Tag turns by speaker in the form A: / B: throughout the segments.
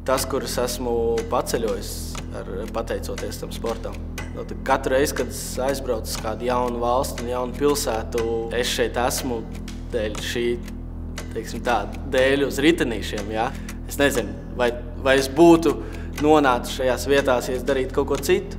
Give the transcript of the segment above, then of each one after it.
A: tas, kurus esmu paceļojis pateicoties tam sportam. Katru reizi, kad es aizbraucu uz kādu jaunu valstu un jaunu pilsētu, es šeit esmu dēļ šī, teiksim tā, dēļ uz ritenīšiem, ja? Es nezinu, vai es būtu nonācis šajās vietās, ja es darītu kaut ko citu.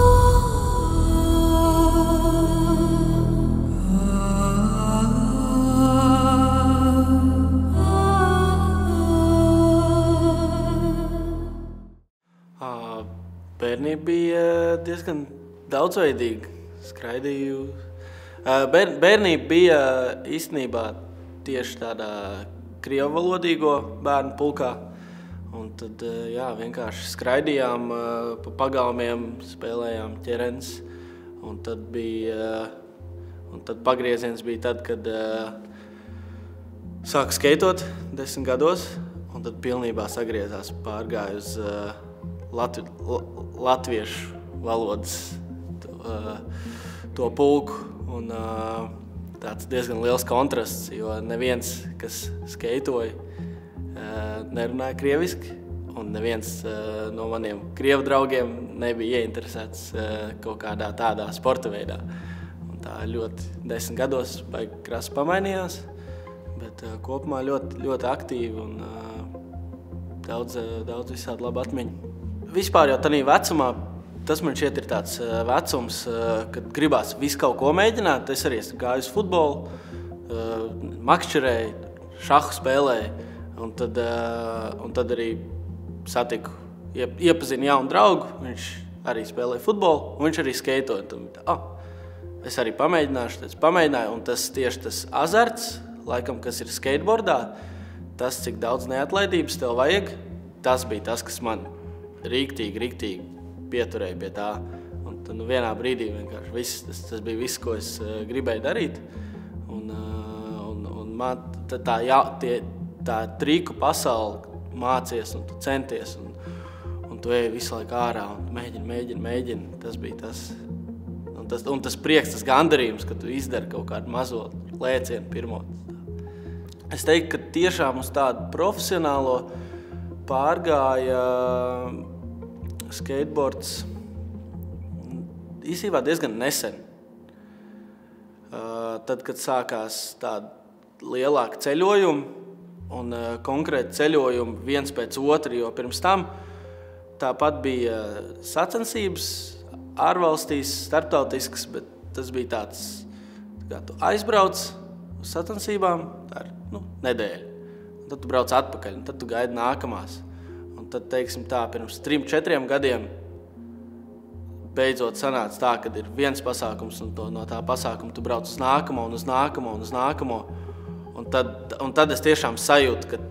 A: Bērnība bija diezgan daudzveidīga. Skraidīju. Bērnība bija īstenībā tieši tādā krievuvalodīgo bērnu pulkā. Un tad, jā, vienkārši skraidījām pa pagalmiem, spēlējām ķerenes. Un tad pagrieziens bija tad, kad sāku skeitot 10 gados. Un tad pilnībā sagriezās, pārgāju uz latviešu valodas to pulku. Un tāds diezgan liels kontrasts, jo neviens, kas skeitoja, nerunāja krieviski, un neviens no maniem krievu draugiem nebija ieinteresēts kaut kādā tādā sporta veidā. Un tā ļoti 10 gados baigi krasi pamainījās, bet kopumā ļoti aktīvi un daudz visādi labu atmiņu. Vispār jau tādā vecumā, tas man šķiet ir tāds vecums, kad gribās visu kaut ko mēģināt. Es arī gāju uz futbolu, makšķerēju, šahu spēlēju, un tad arī satiku, iepazinu jaunu draugu, viņš arī spēlēja futbolu, un viņš arī skeitoja. Es arī pamēģināšu, tad es pamēģināju, un tas tieši tas azarts, laikam, kas ir skateboardā, tas, cik daudz neatlaidības tev vajag, tas bija tas, kas man riktīgi pieturēja pie tā. Un tad vienā brīdī vienkārši tas bija viss, ko es gribēju darīt. Un man tā triku pasauli mācies un tu centies. Un tu ej visu laiku ārā un mēģini. Tas bija tas. Un tas prieks, tas gandarījums, ka tu izdari kaut kādu mazo lēcienu pirmo. Es teiktu, ka tiešām uz tādu profesionālo pārgāja skateboards īsībā diezgan nesen. Tad, kad sākās tādi lielāki ceļojumi un konkrēti ceļojumi viens pēc otra, jo pirms tam tāpat bija sacensības ārvalstīs, starptautiskas, bet tas bija tāds, kā tu aizbrauc uz sacensībām, tā ir nedēļa. Tad tu brauc atpakaļ, un tad tu gaidi nākamās. Un tad, teiksim tā, pirms 3-4 gadiem beidzot sanāca tā, kad ir viens pasākums, un no tā pasākuma tu brauc uz nākamo, un uz nākamo, un uz nākamo. Un tad es tiešām sajūtu, ka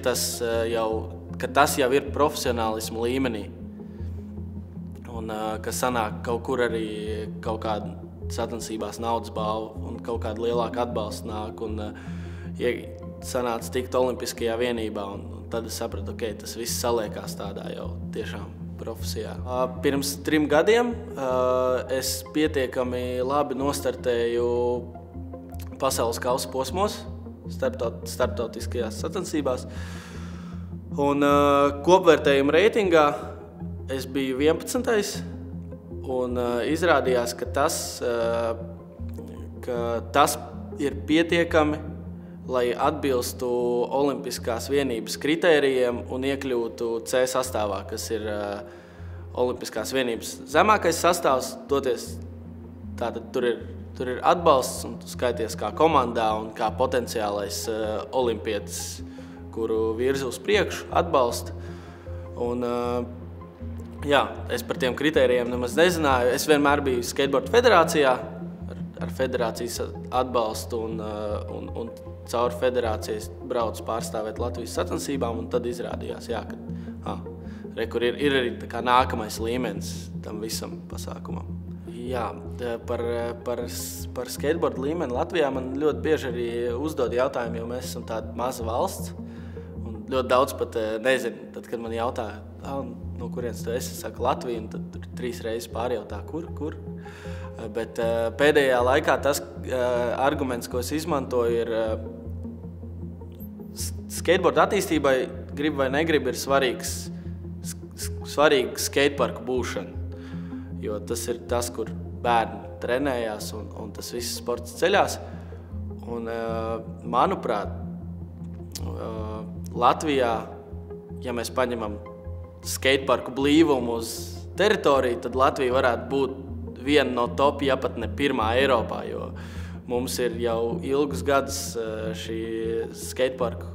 A: tas jau ir profesionālismu līmenī. Un ka sanāk kaut kur arī kaut kāda sacensībās naudas balva, un kaut kāda lielāka atbalsta nāk, un sanāca tikt olimpiskajā vienībā, un tad es sapratu, ka tas viss saliekās tādā jau tiešām profesijā. Pirms 3 gadiem es pietiekami labi nostartēju pasaules kausa posmos, starptautiskajās sacensībās, un kopvērtējuma reitingā es biju 11. Un izrādījās, ka tas ir pietiekami, lai atbilstu olimpiskās vienības kritērijiem un iekļūtu C sastāvā, kas ir olimpiskās vienības zemākais sastāvs. Toties, tātad tur ir atbalsts, un tu skaities kā komandā un kā potenciālais olimpietis, kuru virza uz priekšu, atbalsta. Un, jā, es par tiem kritērijiem nemaz nezināju. Es vienmēr biju skateboard federācijā ar federācijas atbalstu un caur federācijas braucu pārstāvēt Latvijas sacensībām, un tad izrādījās, jā, ka kur ir arī tā kā nākamais līmenis tam visam pasākumam. Jā, par skateboard līmeni Latvijā man ļoti bieži arī uzdod jautājumu, jo mēs esam tāda maza valsts, un ļoti daudz pat nezinu, tad, kad man jautā, no kurienes tu esi, saka Latvija, un tad 3 reizes pārjautā, kur. Bet pēdējā laikā tas arguments, ko es izmantoju, ir skateboard attīstībai, grib vai negrib, ir svarīgs svarīga skateparku būšana, jo tas ir tas, kur bērni trenējās un tas viss sports ceļās. Un, manuprāt, Latvijā, ja mēs paņemam skateparku blīvumu uz teritoriju, tad Latvija varētu būt viena no top, ja pat ne pirmā Eiropā, jo mums ir jau ilgus gadus šis skateparku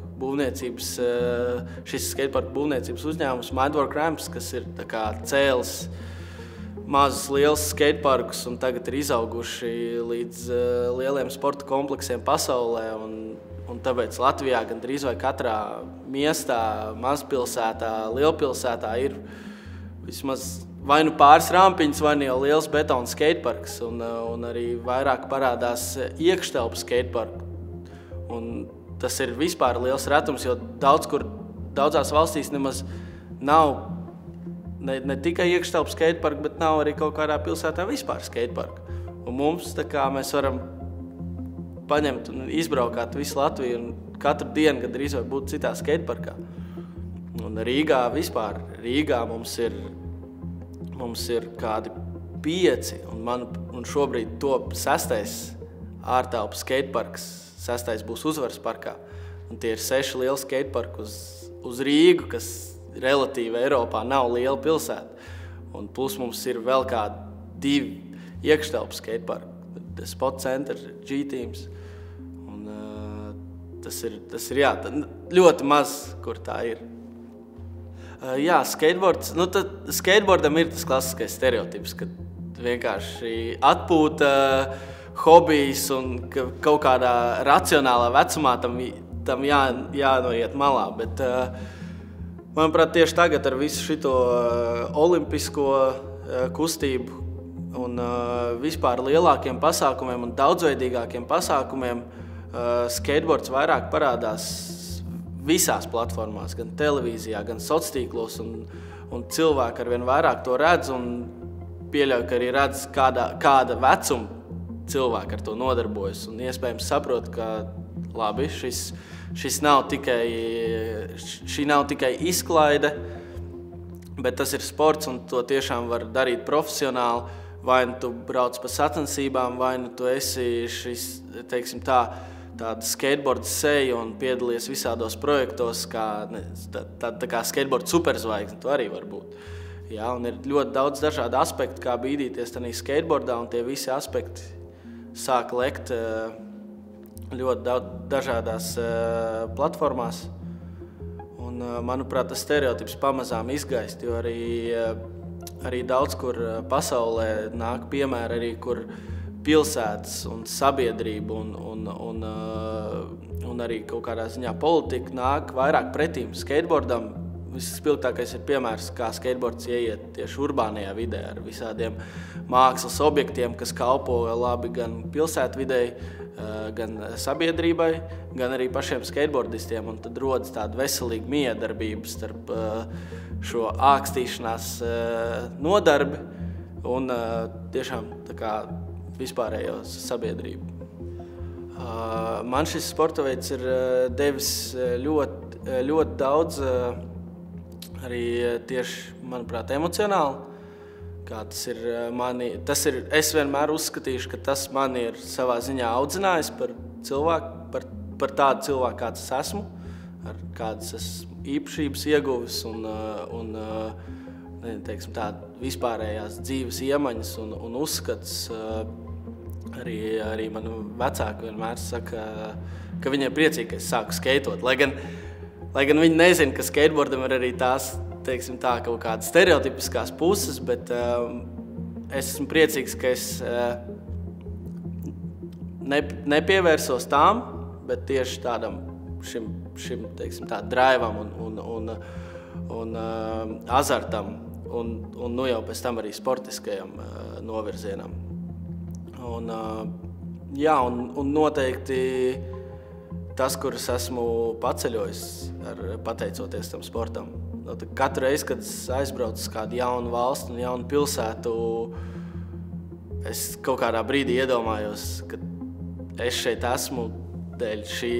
A: būvniecības uzņēmums Mindwork Ramps, kas ir tā kā cēlis mazus lielus skateparkus un tagad ir izauguši līdz lieliem sporta kompleksiem pasaulē. Un tāpēc Latvijā gandrīz vai katrā miestā, mazpilsētā, lielpilsētā ir vismaz vai nu pāris rampiņas, vai nu jau liels betona skateparks. Un arī vairāk parādās iekštelpu skateparku. Un tas ir vispār liels retums, jo daudzās valstīs nemaz nav ne tikai iekštelpu skateparku, bet nav arī kaut kādā pilsētā vispār skateparku. Un mums tā kā mēs varam paņemt un izbraukāt visu Latviju un katru dienu gandrīz vai būt citā skateparkā. Un Rīgā mums ir kādi 5, un šobrīd top 6. ārtelpu skateparks, 6. būs Uzvaras parkā. Un tie ir 6 lieli skateparki uz Rīgu, kas relatīvi Eiropā nav liela pilsēta. Un plus mums ir vēl kādi 2 iekštelpu skateparki, Spot Center, G-Teams. Un tas ir jā, ļoti maz, kur tā ir. Jā, skateboards, skateboardam ir tas klasiskais stereotips, ka vienkārši atpūta, hobijs un kaut kādā racionālā vecumā tam jānoiet malā. Bet, manuprāt, tieši tagad ar visu šito olimpisko kustību un vispār lielākiem pasākumiem un daudzveidīgākiem pasākumiem skateboards vairāk parādās visās platformās, gan televīzijā, gan sociālos, un cilvēki arvien vairāk to redz un pieļauj, ka arī redz kāda vecuma cilvēki ar to nodarbojas un iespējams saprot, ka labi, šī nav tikai izklaide, bet tas ir sports un to tiešām var darīt profesionāli. Vai nu tu brauc pa sacensībām, vai nu tu esi tāda skateboarda seja un piedalies visādos projektos, kā skateboarda superzvaigzne, tu arī var būt. Jā, un ir ļoti daudz dažādu aspektu, kā bīdīties tādā skateboardā, un tie visi aspekti sāk lekt ļoti dažādās platformās. Un, manuprāt, tas stereotips pamazām izgaist, jo arī daudz, kur pasaulē nāk piemēri, arī kur pilsētas un sabiedrība un arī kaut kādā ziņā politika nāk vairāk pretīm skateboardam. Visspilgtākais ir piemērs, kā skateboards ieiet tieši urbānajā vidē ar visādiem mākslas objektiem, kas kalpo labi gan pilsētvidei, gan sabiedrībai, gan arī pašiem skateboardistiem. Un tad rodas tāda veselīga miedarbība starp šo ākstīšanās nodarbi un tiešām tā kā vispārējo sabiedrību. Man šis sporta veids ir devis ļoti daudz arī tieši, manuprāt, emocionāli. Kā es vienmēr uzskatīšu, ka tas man ir savā ziņā audzinājis par tādu cilvēku, kāds es esmu, ar kādas esmu īpašības ieguvis un vispārējās dzīves iemaņas un uzskats. Arī mani vecāki vienmēr saka, ka viņi ir priecīgi, ka es sāku skeitot. Lai gan viņi nezina, ka skateboardam ir arī tās, kaut kādas stereotipiskās puses, bet es esmu priecīgs, ka es nepievērsos tām, bet tieši šim drivam un azartam un nu jau pēc tam arī sportiskajam novirzienam. Un noteikti tas, kurus esmu paceļojis pateicoties tam sportam. Katru reizi, kad es aizbraucu uz kādu jaunu valstu un jaunu pilsētu, es kaut kādā brīdī iedomājos, ka es šeit esmu dēļ šī,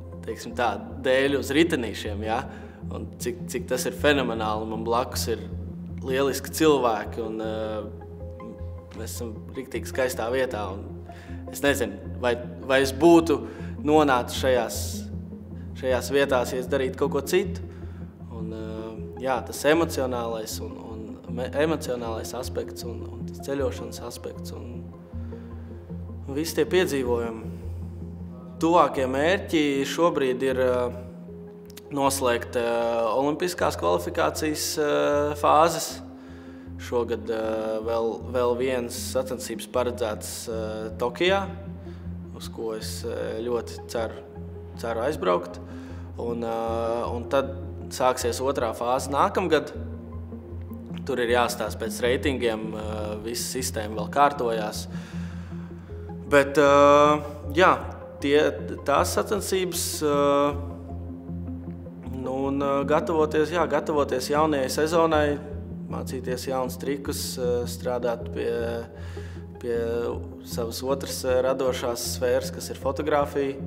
A: dēļ uz ritenīšiem, ja? Un cik tas ir fenomenāli. Man blakus ir lieliski cilvēki, un mēs esam riktīgi skaistā vietā. Un es nezinu, vai es būtu nonācis šajās vietās, ja es darītu kaut ko citu. Un, jā, tas emocionālais aspekts un tas ceļošanas aspekts un visi tie piedzīvojumi. Tuvākie mērķi šobrīd ir noslēgt olimpiskās kvalifikācijas fāzes. Šogad vēl viens sacensības paredzēts Tokijā, uz ko es ļoti ceru aizbraukt. Un tad sāksies otrā fāze nākamgad. Tur ir jāstāsta pēc reitingiem, visa sistēma vēl kārtojās. Bet, jā, tās sacensības un gatavoties jaunajai sezonai, mācīties jaunus trikus, strādāt pie savas otras radošās sfēras, kas ir fotogrāfija.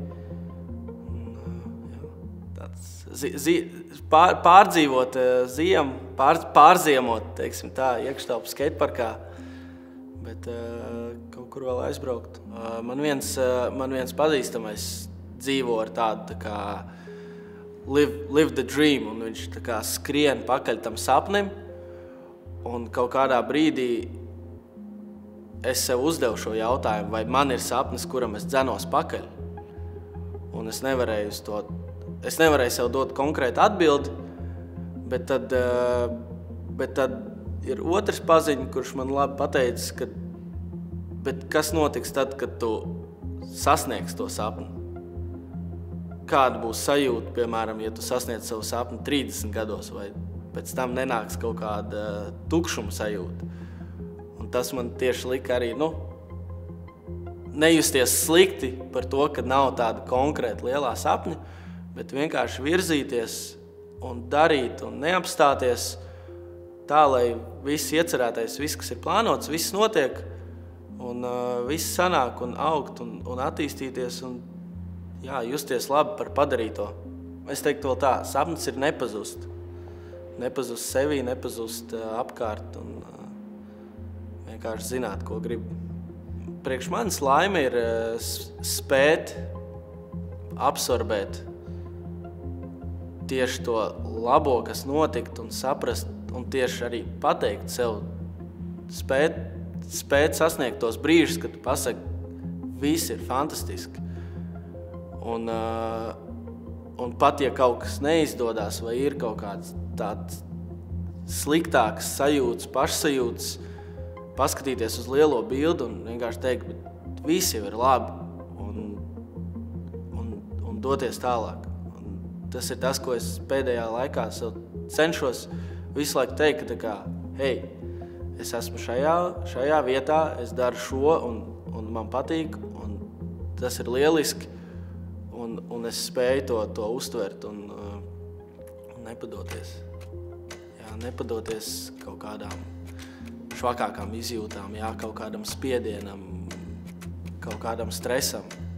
A: Pārdzīvot ziemu, pārziemot, teiksim tā, iekštelpu skateparkā, bet kaut kur vēl aizbraukt. Man viens pazīstamais dzīvo ar tādu tā kā live the dream, un viņš tā kā skrien pakaļ tam sapnim, un kaut kādā brīdī es sev uzdevu šo jautājumu, vai man ir sapnis, kuram es dzenos pakaļ. Un es nevarēju sev dot konkrētu atbildi, bet tad ir otrs paziņa, kurš man labi pateicis, bet kas notiks tad, kad tu sasniegsi to sapni? Kāda būs sajūta, piemēram, ja tu sasniedz savu sapni 30 gados, vai pēc tam nenāks kaut kāda tukšuma sajūta? Un tas man tieši lika arī, nejusties slikti par to, ka nav tāda konkrēta lielā sapņa, bet vienkārši virzīties un darīt un neapstāties tā, lai viss iecerētais, viss, kas ir plānots, viss notiek un viss sanāk un augt un attīstīties un justies labi par padarīto. Es teiktu vēl tā, sapnis ir nepazust. Nepazust sevī, nepazust apkārt un vienkārši zināt, ko grib. Priekš manis laime ir spēt absorbēt tieši to labo, kas notikt un saprast un tieši arī pateikt sev, spēt sasniegt tos brīžus, kad tu pasaki, viss ir fantastiski. Un pat, ja kaut kas neizdodas vai ir kaut kāds tāds sliktāks sajūtas, pašsajūtas, paskatīties uz lielo bildu un vienkārši teikt, bet viss jau ir labi un doties tālāk. Un tas ir tas, ko es pēdējā laikā sev cenšos visu laiku teikt, ka tā kā, hei, es esmu šajā vietā, es daru šo un man patīk un tas ir lieliski un es spēju to uztvert un nepadoties. Jā, nepadoties kaut kādām švakākām izjūtām, kaut kādam spiedienam, kaut kādam stresam.